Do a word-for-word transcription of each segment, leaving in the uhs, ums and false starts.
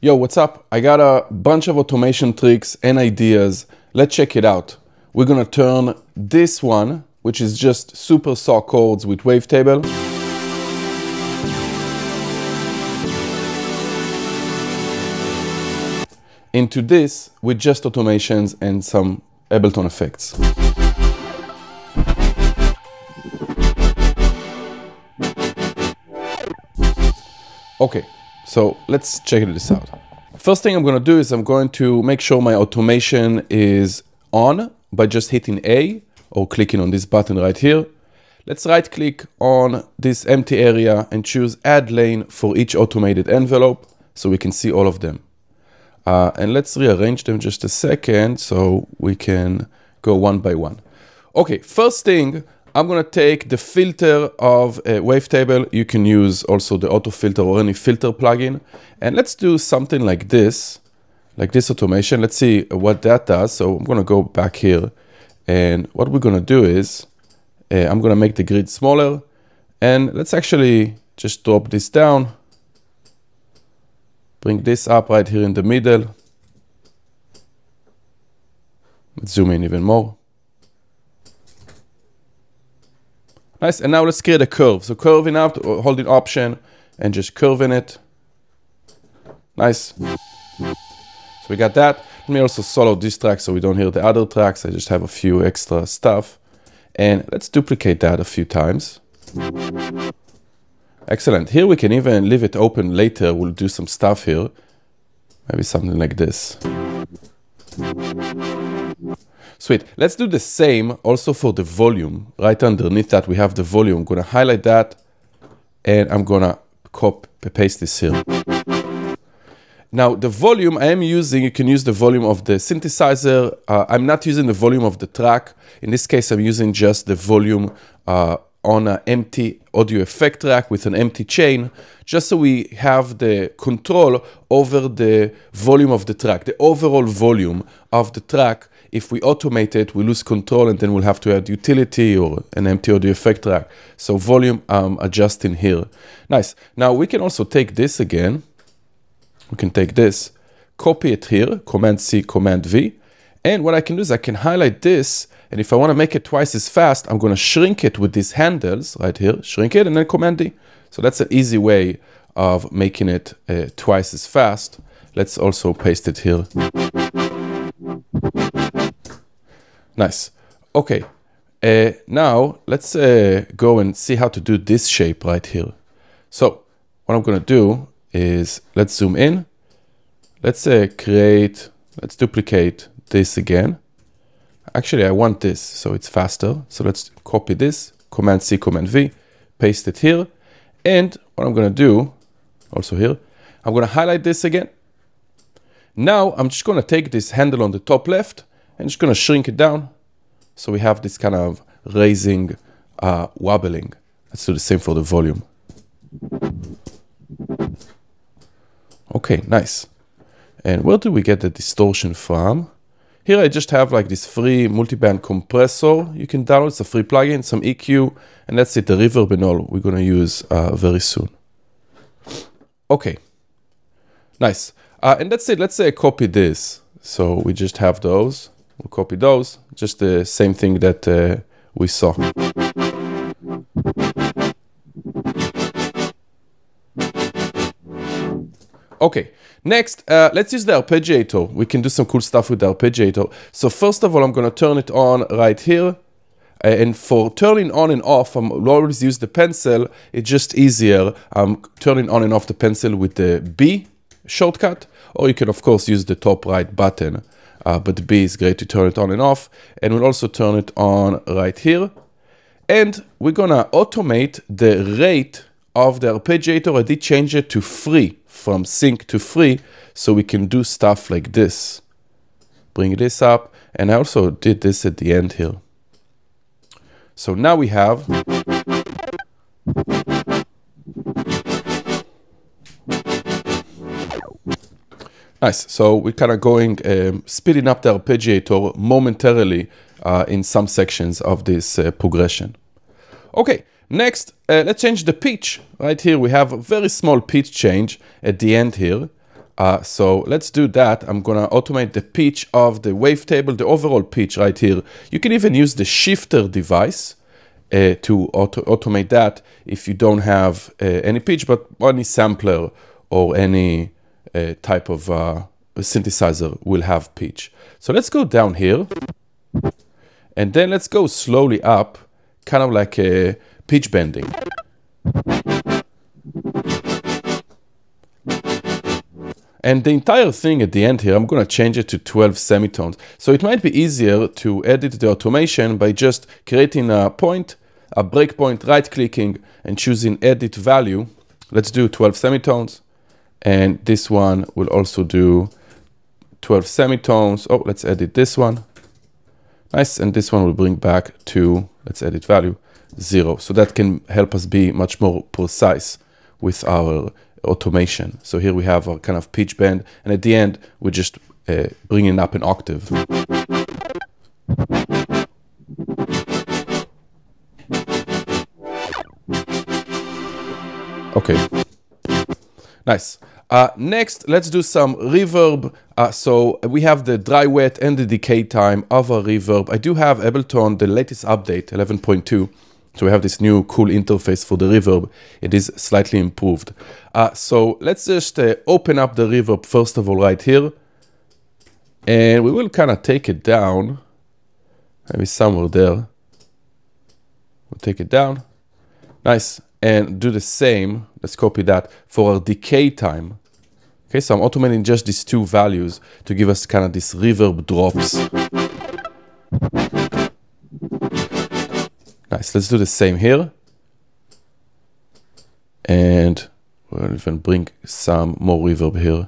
Yo, what's up? I got a bunch of automation tricks and ideas. Let's check it out. We're gonna turn this one, which is just super saw chords with wavetable, into this with just automations and some Ableton effects. Okay, so let's check this out. First thing I'm going to do is I'm going to make sure my automation is on by just hitting A or clicking on this button right here. Let's right click on this empty area and choose add lane for each automated envelope so we can see all of them. Uh, and let's rearrange them just a second so we can go one by one. Okay, first thing, I'm gonna take the filter of a wavetable. You can use also the auto filter or any filter plugin. And let's do something like this, like this automation. Let's see what that does. So I'm gonna go back here. And what we're gonna do is, uh, I'm gonna make the grid smaller. And let's actually just drop this down. Bring this up right here in the middle. Let's zoom in even more. Nice, and now let's create a curve. So curving out, holding option, and just curving it. Nice. So we got that. Let me also solo this track so we don't hear the other tracks. I just have a few extra stuff. And let's duplicate that a few times. Excellent. Here we can even leave it open later. We'll do some stuff here. Maybe something like this. Sweet. Let's do the same also for the volume. Right underneath that we have the volume. I'm going to highlight that and I'm going to copy paste this here. Now the volume I am using, you can use the volume of the synthesizer. Uh, I'm not using the volume of the track. In this case, I'm using just the volume uh, on an empty audio effect track with an empty chain, just so we have the control over the volume of the track, the overall volume of the track. If we automate it, we lose control and then we'll have to add utility or an empty audio effect track. So volume I'm adjusting here. Nice. Now we can also take this again. We can take this, copy it here, Command C, Command V. And what I can do is I can highlight this. And if I want to make it twice as fast, I'm going to shrink it with these handles right here, shrink it and then Command D. So that's an easy way of making it uh, twice as fast. Let's also paste it here. Nice. Okay. Uh, now let's uh, go and see how to do this shape right here. So what I'm going to do is let's zoom in. Let's uh, create, let's duplicate this again. Actually, I want this so it's faster. So let's copy this, Command C, Command V, paste it here. And what I'm going to do, also here, I'm going to highlight this again. Now I'm just going to take this handle on the top left and just going to shrink it down. So we have this kind of raising, uh, wobbling. Let's do the same for the volume. Okay, nice. And where do we get the distortion from? Here I just have like this free multiband compressor. You can download, it's a free plugin, some E Q, and that's it, the reverb and all we're gonna use uh, very soon. Okay, nice. Uh, and that's it, let's say I copy this. So we just have those, we'll copy those, just the same thing that uh, we saw. Okay, next, uh, let's use the arpeggiator. We can do some cool stuff with the arpeggiator. So first of all, I'm going to turn it on right here. Uh, and for turning on and off, I'm always use the pencil. It's just easier. I'm turning on and off the pencil with the B shortcut. Or you can, of course, use the top right button. Uh, but the B is great to turn it on and off. And we'll also turn it on right here. And we're going to automate the rate of the arpeggiator. I did change it to free. From sync to free, so we can do stuff like this. Bring this up, and I also did this at the end here. So now we have nice. So we're kind of going um, speeding up the arpeggiator momentarily uh, in some sections of this uh, progression. Okay. Next, uh, let's change the pitch. Right here we have a very small pitch change at the end here. Uh, so let's do that. I'm gonna automate the pitch of the wavetable, the overall pitch right here. You can even use the shifter device uh, to auto automate that if you don't have uh, any pitch, but any sampler or any uh, type of uh, synthesizer will have pitch. So let's go down here, and then let's go slowly up, kind of like a pitch bending. And the entire thing at the end here, I'm going to change it to twelve semitones. So it might be easier to edit the automation by just creating a point, a breakpoint, right-clicking, and choosing edit value. Let's do twelve semitones. And this one will also do twelve semitones. Oh, let's edit this one. Nice. And this one will bring back to, let's edit value, zero. So that can help us be much more precise with our automation. So here we have our kind of pitch bend, and at the end we're just uh, bringing up an octave. Okay, nice. Uh, next, let's do some reverb. Uh, so we have the dry wet and the decay time of our reverb. I do have Ableton, the latest update, eleven point two. So we have this new cool interface for the reverb. It is slightly improved. Uh, so let's just uh, open up the reverb first of all right here. And we will kind of take it down. Maybe somewhere there. We'll take it down. Nice. And do the same. Let's copy that for our decay time. Okay, so I'm automating just these two values to give us kind of this reverb drops. Nice, let's do the same here. And we'll even bring some more reverb here.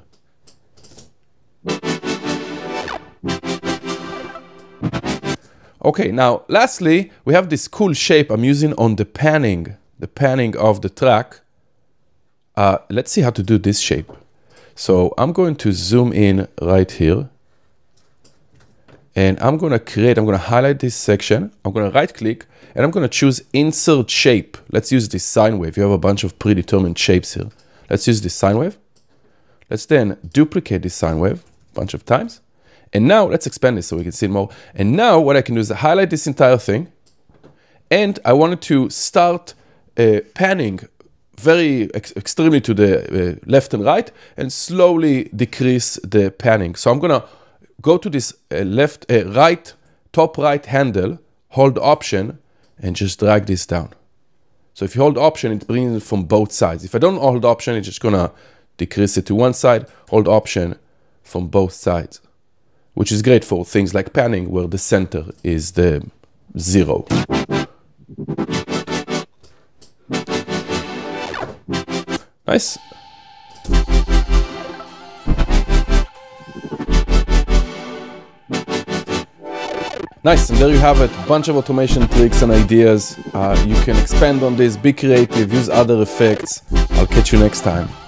Okay, now lastly, we have this cool shape I'm using on the panning, the panning of the track. Uh, let's see how to do this shape. So I'm going to zoom in right here. And I'm going to create, I'm going to highlight this section. I'm going to right click and I'm going to choose insert shape. Let's use this sine wave. You have a bunch of predetermined shapes here. Let's use this sine wave. Let's then duplicate this sine wave a bunch of times. And now let's expand this so we can see it more. And now what I can do is highlight this entire thing. And I wanted to start uh, panning very ex extremely to the uh, left and right and slowly decrease the panning. So I'm going to go to this uh, left, uh, right, top right handle, hold option, and just drag this down. So if you hold option, it brings it from both sides. If I don't hold option, it's just gonna decrease it to one side, hold option from both sides, which is great for things like panning where the center is the zero. Nice. Nice, and there you have it, a bunch of automation tricks and ideas. Uh, you can expand on this, be creative, use other effects. I'll catch you next time.